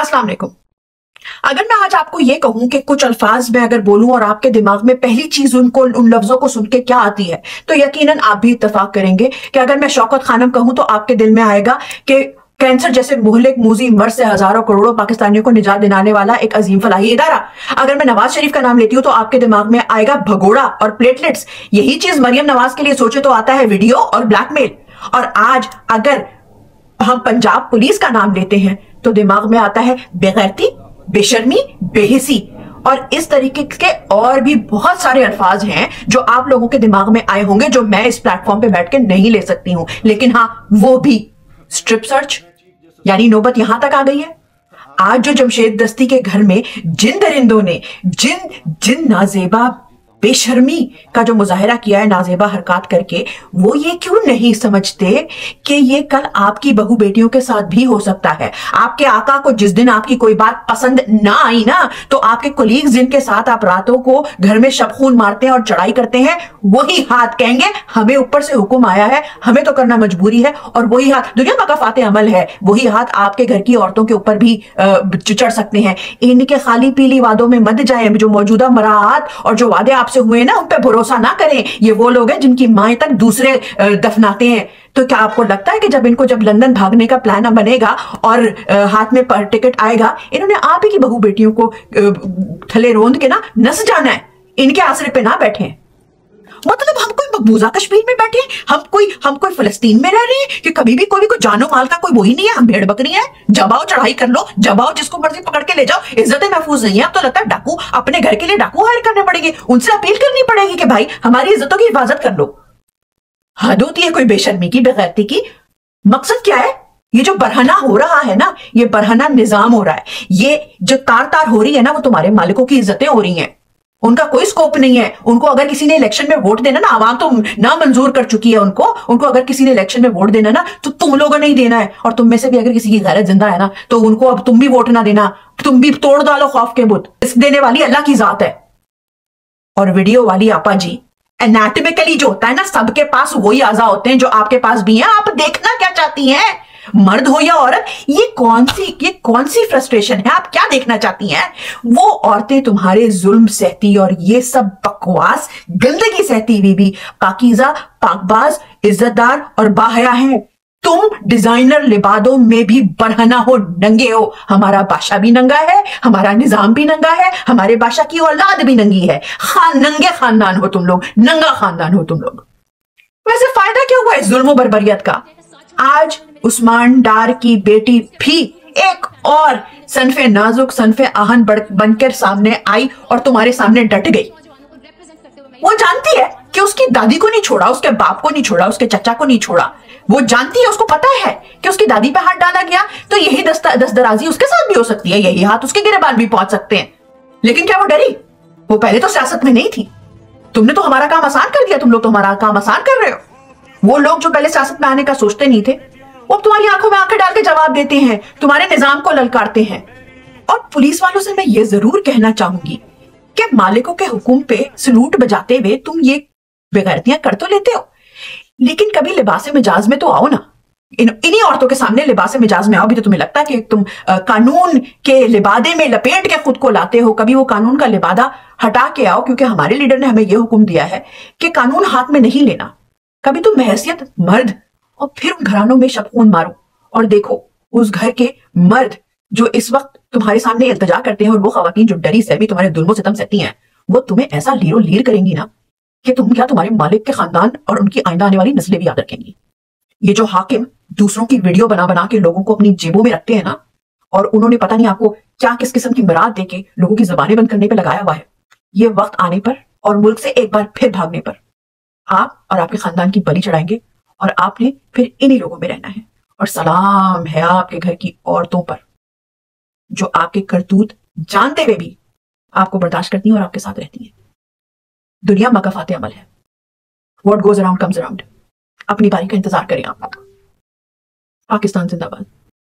अस्सलाम वालेकुम। अगर मैं आज आपको ये कहूं कि कुछ अल्फाज में अगर बोलूं और आपके दिमाग में पहली चीज उन लफ्जों को सुन के क्या आती है, तो यकीनन आप भी इत्तेफाक करेंगे कि अगर मैं शौकत खानम कहूं तो आपके दिल में आएगा कि कैंसर जैसे मुहलिक मूजी मर्ज से हजारों करोड़ों पाकिस्तानियों को निजात दिलाने वाला एक अजीम फलाही इदारा। अगर मैं नवाज शरीफ का नाम लेती हूं तो आपके दिमाग में आएगा भगोड़ा और प्लेटलेट्स। यही चीज मरियम नवाज के लिए सोचे तो आता है वीडियो और ब्लैकमेल। और आज अगर हम पंजाब पुलिस का नाम लेते हैं तो दिमाग में आता है बेगैरती, बेशर्मी, बेहिसी और इस तरीके के और भी बहुत सारे अल्फाज हैं जो आप लोगों के दिमाग में आए होंगे, जो मैं इस प्लेटफॉर्म पे बैठ के नहीं ले सकती हूं। लेकिन हाँ, वो भी स्ट्रिप सर्च, यानी नौबत यहां तक आ गई है। आज जो जमशेद दस्ती के घर में जिन दरिंदों ने जिन नाजेबा बेशर्मी का जो मुजाहिरा किया है, नाजेबा हरकत करके, वो ये क्यों नहीं समझते कि ये कल आपकी बहू बेटियों के साथ भी हो सकता है। आपके आका को जिस दिन आपकी कोई बात पसंद ना आई ना, तो आपके कोलीग्स जिनके साथ आप रातों को घर में शबखून मारते हैं और चढ़ाई करते हैं, वही हाथ कहेंगे हमें ऊपर से हुक्म आया है, हमें तो करना मजबूरी है। और वही हाथ दुनिया का फाते अमल है, वही हाथ आपके घर की औरतों के ऊपर भी चढ़ सकते हैं। इनके खाली पीली वादों में मत जाए। जो मौजूदा मराहत और जो वादे आपसे हुए ना, उन पे भरोसा ना करें। ये वो लोग हैं जिनकी माएं तक दूसरे दफनाते हैं। तो क्या आपको लगता है कि जब लंदन भागने का प्लान बनेगा और हाथ में टिकट आएगा, इन्होंने आप ही की बहू बेटियों को थले रोंद के ना नस जाना है? इनके आसरे पे ना बैठे। मतलब हम कोई मकबूजा कश्मीर में बैठे, हम कोई फलस्तीन में रह रहे हैं कि कभी भी कोई जानो माल का कोई वही नहीं है। हम भेड़ बकरी हैं। जब आओ चढ़ाई कर लो, जब आओ जिसको मर्जी पकड़ के ले जाओ। इज्जतें महफूज नहीं है। अब तो लगता है डाकू, अपने घर के लिए डाकू हायर करने पड़ेंगे, उनसे अपील करनी पड़ेगी कि भाई हमारी इज्जतों की हिफाजत कर लो। हद होती है कोई बेशर्मी की, बेगैरती की। मकसद क्या है? ये जो बरहना हो रहा है ना, ये बरहना निजाम हो रहा है। ये जो तार हो रही है ना, वो तुम्हारे मालिकों की इज्जतें हो रही हैं। उनका कोई स्कोप नहीं है। उनको अगर किसी ने इलेक्शन में वोट देना ना, आवाम तो ना मंजूर कर चुकी है उनको अगर किसी ने इलेक्शन में वोट देना ना, तो तुम लोगों ने ही देना है। और तुम में से भी अगर किसी की गैरत जिंदा है ना, तो उनको अब तुम भी वोट ना देना। तुम भी तोड़ डालो खौफ के बुत। रिस्क देने वाली अल्लाह की जात है। और वीडियो वाली आपा जी, एनाटॉमिकली जो होता है ना, सबके पास वही आजा होते हैं जो आपके पास भी हैं। आप देखना क्या चाहती हैं, मर्द हो या औरत? ये कौन सी फ्रस्ट्रेशन है? आप क्या देखना चाहती हैं? वो औरतें तुम्हारे जुल्म सहती और ये सब बकवास गंदगी सहती हुई भी पाकीज़ा, पाकबाज, इज्जतदार और बाहया हैं। तुम डिजाइनर लिबादों में भी बरहना हो, नंगे हो। हमारा बादशाह भी नंगा है, हमारा निजाम भी नंगा है, हमारे बादशाह की औलाद भी नंगी है। नंगे खानदान हो तुम लोग, नंगा खानदान हो तुम लोग। वैसे फायदा क्या हुआ इस जुल्म बर्बरियत का? आज उस्मान डार की बेटी भी एक और सनफे नाजुक, सनफे आहन बनकर सामने आई और तुम्हारे सामने डट गई। वो जानती है कि उसकी दादी को नहीं छोड़ा, उसके बाप को नहीं छोड़ा, उसके चचा को नहीं छोड़ा। वो जानती है, उसको पता है कि उसकी दादी पे हाथ डाला गया तो यही दस्तराजी उसके साथ भी हो सकती है, यही हाथ उसके गिरबान भी पहुंच सकते हैं। लेकिन क्या वो डरी? वो पहले तो सियासत में नहीं थी। तुमने तो हमारा काम आसान कर दिया। तुम लोग तो हमारा काम आसान कर रहे हो। वो लोग जो पहले सियासत में आने का सोचते नहीं थे, वो तुम्हारी आंखों में आंखें डाल के जवाब देते हैं, तुम्हारे निजाम को ललकारते हैं। और पुलिस वालों से मैं ये जरूर कहना चाहूंगी कि मालिकों के हुक्म पे सलूट बजाते हुए तुम ये बेगैरतियां कर तो लेते हो, लेकिन कभी लिबासे मिजाज में तो आओ ना। इन्हीं औरतों के सामने लिबासे मिजाज में आओ भी तो तुम्हें लगता है कि तुम कानून के लिबादे में लपेट के खुद को लाते हो। कभी वो कानून का लिबादा हटा के आओ, क्योंकि हमारे लीडर ने हमें यह हुक्म दिया है कि कानून हाथ में नहीं लेना। कभी तुम महसियत मर्द और फिर उन घरानों में शबखून मारो और देखो उस घर के मर्द जो इस वक्त तुम्हारे सामने इल्तिजा करते हैं, और वो खवातीन जो डरी सहमी तुम्हारे जुल्मों सितम सहती हैं, वो तुम्हें ऐसा लीरो लीर करेंगी ना कि तुम क्या, तुम्हारे मालिक के खानदान और उनकी आइंदा आने वाली नस्लें भी याद रखेंगी। ये जो हाकिम दूसरों की वीडियो बना बना के लोगों को अपनी जेबों में रखते हैं ना, और उन्होंने पता नहीं आपको क्या किस किस्म की मुराद देके लोगों की जबानें बंद करने पर लगाया हुआ है, ये वक्त आने पर और मुल्क से एक बार फिर भागने पर आप और आपके खानदान की बलि चढ़ाएंगे और आपने फिर इन्हीं लोगों में रहना है। और सलाम है आपके घर की औरतों पर जो आपके करतूत जानते हुए भी आपको बर्दाश्त करती हैं और आपके साथ रहती हैं। दुनिया मकफाते अमल है। What goes around comes around. अपनी बारी का इंतजार करें आप। पाकिस्तान जिंदाबाद।